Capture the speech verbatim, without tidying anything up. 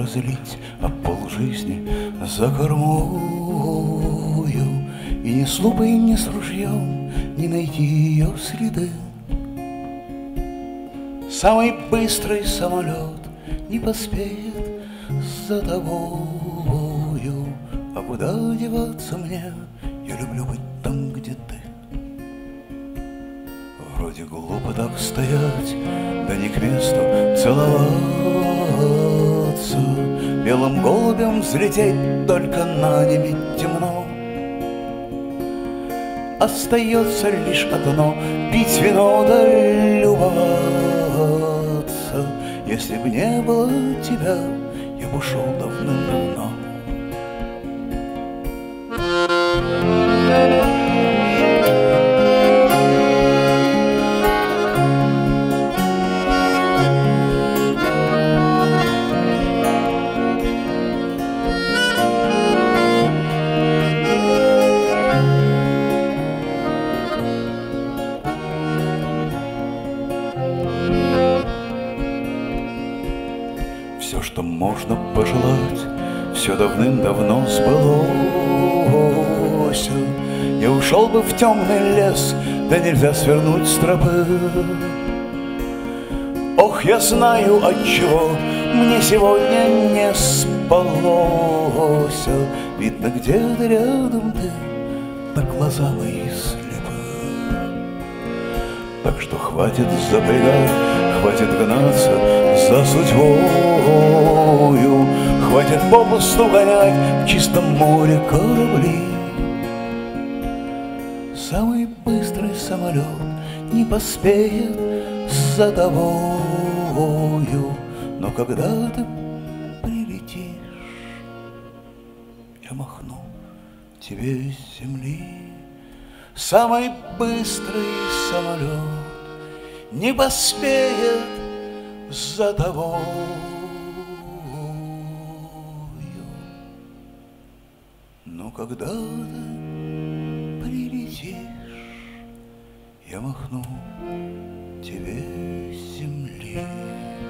разлить, а полжизни за кормою, и ни с лупой, ни с ружьем не найти ее следы. Самый быстрый самолет не поспеет за тобою, а куда деваться мне? Я люблю быть там, где ты. Вроде глупо так стоять, да не к месту целоваться, белым голубем взлететь, только на небе темно. Остается лишь одно — пить вино да любоваться. Если б не было тебя, я б ушел давным-давно. Все, что можно пожелать, все давным-давно сбылось. Я ушел бы в темный лес, да нельзя свернуть с тропы. Ох, я знаю, отчего мне сегодня не спалось. Видно, где-то рядом ты, да глаза мои слепы. Так что хватит запрягать, хватит гнаться за судьбою, хватит попусту гонять в чистом море корабли. Самый быстрый самолет не поспеет за тобою, но когда ты прилетишь, я махну тебе с земли. Самый быстрый самолет не поспеет за тобою, но когда ты прилетишь, я махну тебе с земли.